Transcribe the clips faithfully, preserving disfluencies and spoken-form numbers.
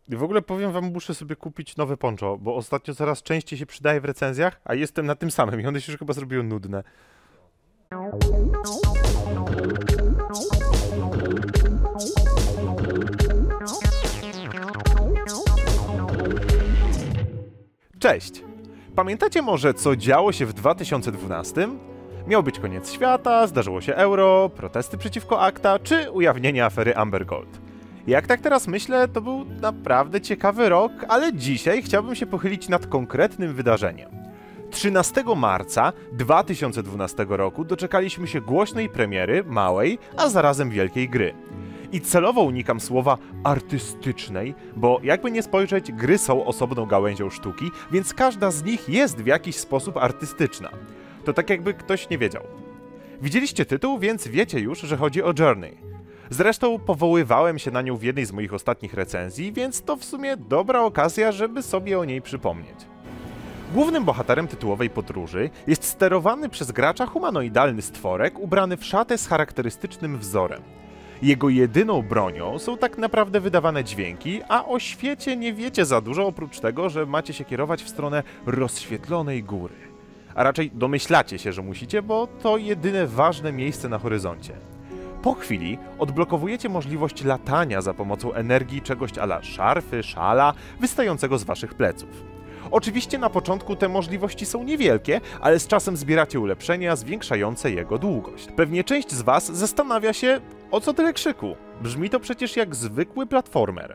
I w ogóle powiem wam, muszę sobie kupić nowe poncho, bo ostatnio coraz częściej się przydaje w recenzjach, a jestem na tym samym i one się już chyba zrobiły nudne. Cześć! Pamiętacie może, co działo się w dwa tysiące dwunastym? Miał być koniec świata, zdarzyło się euro, protesty przeciwko ACTA, czy ujawnienie afery Amber Gold. Jak tak teraz myślę, to był naprawdę ciekawy rok, ale dzisiaj chciałbym się pochylić nad konkretnym wydarzeniem. trzynastego marca dwa tysiące dwunastego roku doczekaliśmy się głośnej premiery małej, a zarazem wielkiej gry. I celowo unikam słowa artystycznej, bo jakby nie spojrzeć, gry są osobną gałęzią sztuki, więc każda z nich jest w jakiś sposób artystyczna. To tak jakby ktoś nie wiedział. Widzieliście tytuł, więc wiecie już, że chodzi o Journey. Zresztą powoływałem się na nią w jednej z moich ostatnich recenzji, więc to w sumie dobra okazja, żeby sobie o niej przypomnieć. Głównym bohaterem tytułowej podróży jest sterowany przez gracza humanoidalny stworek ubrany w szatę z charakterystycznym wzorem. Jego jedyną bronią są tak naprawdę wydawane dźwięki, a o świecie nie wiecie za dużo oprócz tego, że macie się kierować w stronę rozświetlonej góry. A raczej domyślacie się, że musicie, bo to jedyne ważne miejsce na horyzoncie. Po chwili odblokowujecie możliwość latania za pomocą energii czegoś a la szarfy, szala, wystającego z waszych pleców. Oczywiście na początku te możliwości są niewielkie, ale z czasem zbieracie ulepszenia zwiększające jego długość. Pewnie część z was zastanawia się, o co tyle krzyku? Brzmi to przecież jak zwykły platformer.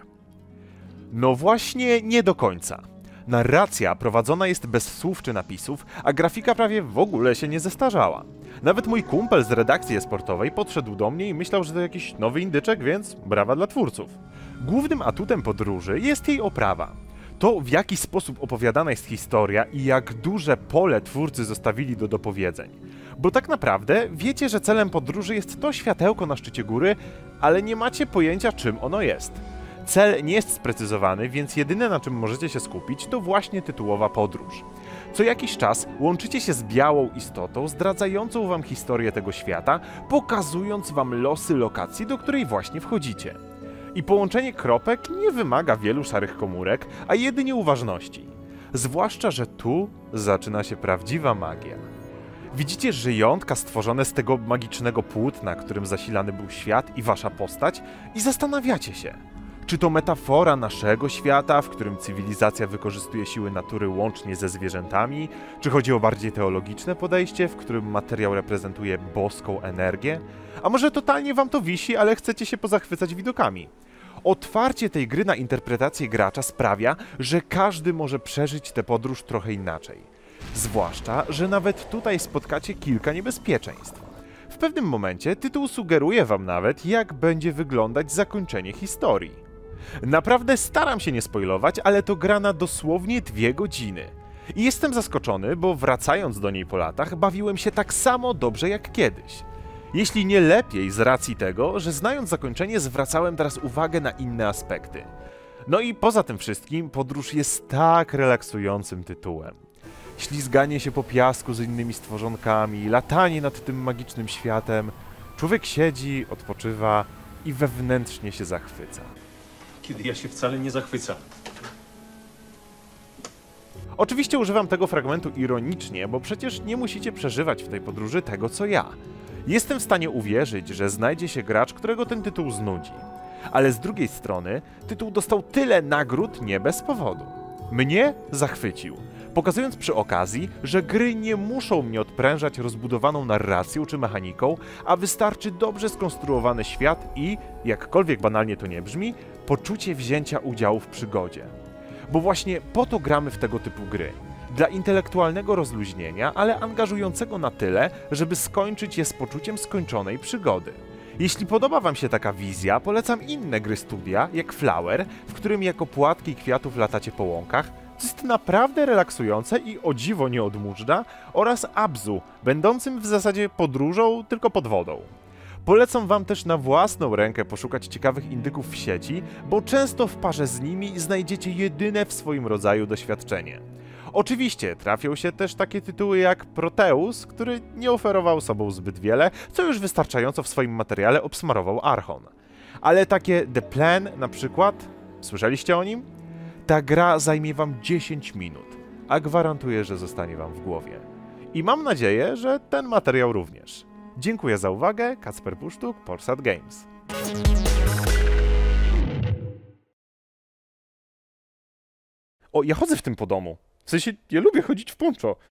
No właśnie, nie do końca. Narracja prowadzona jest bez słów czy napisów, a grafika prawie w ogóle się nie zestarzała. Nawet mój kumpel z redakcji esportowej podszedł do mnie i myślał, że to jakiś nowy indyczek, więc brawa dla twórców. Głównym atutem podróży jest jej oprawa. To, w jaki sposób opowiadana jest historia i jak duże pole twórcy zostawili do dopowiedzeń. Bo tak naprawdę wiecie, że celem podróży jest to światełko na szczycie góry, ale nie macie pojęcia, czym ono jest. Cel nie jest sprecyzowany, więc jedyne, na czym możecie się skupić, to właśnie tytułowa podróż. Co jakiś czas łączycie się z białą istotą zdradzającą wam historię tego świata, pokazując wam losy lokacji, do której właśnie wchodzicie. I połączenie kropek nie wymaga wielu szarych komórek, a jedynie uważności. Zwłaszcza, że tu zaczyna się prawdziwa magia. Widzicie żyjątka stworzone z tego magicznego płótna, którym zasilany był świat i wasza postać, i zastanawiacie się, czy to metafora naszego świata, w którym cywilizacja wykorzystuje siły natury łącznie ze zwierzętami, czy chodzi o bardziej teologiczne podejście, w którym materiał reprezentuje boską energię? A może totalnie wam to wisi, ale chcecie się pozachwycać widokami? Otwarcie tej gry na interpretację gracza sprawia, że każdy może przeżyć tę podróż trochę inaczej. Zwłaszcza, że nawet tutaj spotkacie kilka niebezpieczeństw. W pewnym momencie tytuł sugeruje wam nawet, jak będzie wyglądać zakończenie historii. Naprawdę staram się nie spoilować, ale to gra na dosłownie dwie godziny. I jestem zaskoczony, bo wracając do niej po latach, bawiłem się tak samo dobrze jak kiedyś. Jeśli nie lepiej z racji tego, że znając zakończenie zwracałem teraz uwagę na inne aspekty. No i poza tym wszystkim podróż jest tak relaksującym tytułem. Ślizganie się po piasku z innymi stworzonkami, latanie nad tym magicznym światem. Człowiek siedzi, odpoczywa i wewnętrznie się zachwyca. Kiedy ja się wcale nie zachwycam. Oczywiście używam tego fragmentu ironicznie, bo przecież nie musicie przeżywać w tej podróży tego, co ja. Jestem w stanie uwierzyć, że znajdzie się gracz, którego ten tytuł znudzi. Ale z drugiej strony, tytuł dostał tyle nagród nie bez powodu. Mnie zachwycił, pokazując przy okazji, że gry nie muszą mnie odprężać rozbudowaną narracją czy mechaniką, a wystarczy dobrze skonstruowany świat i, jakkolwiek banalnie to nie brzmi, poczucie wzięcia udziału w przygodzie. Bo właśnie po to gramy w tego typu gry. Dla intelektualnego rozluźnienia, ale angażującego na tyle, żeby skończyć je z poczuciem skończonej przygody. Jeśli podoba wam się taka wizja, polecam inne gry studia, jak Flower, w którym jako płatki kwiatów latacie po łąkach, co jest naprawdę relaksujące i o dziwo nie odmóżdża, oraz Abzu, będącym w zasadzie podróżą, tylko pod wodą. Polecam wam też na własną rękę poszukać ciekawych indyków w sieci, bo często w parze z nimi znajdziecie jedyne w swoim rodzaju doświadczenie. Oczywiście trafią się też takie tytuły jak Proteus, który nie oferował sobą zbyt wiele, co już wystarczająco w swoim materiale obsmarował Archon. Ale takie The Plan na przykład Słyszeliście o nim? Ta gra zajmie wam dziesięć minut, a gwarantuję, że zostanie wam w głowie. I mam nadzieję, że ten materiał również. Dziękuję za uwagę, Kacper Pusztuk, Polsat Games. O, ja chodzę w tym po domu. W sensie, ja lubię chodzić w poncho.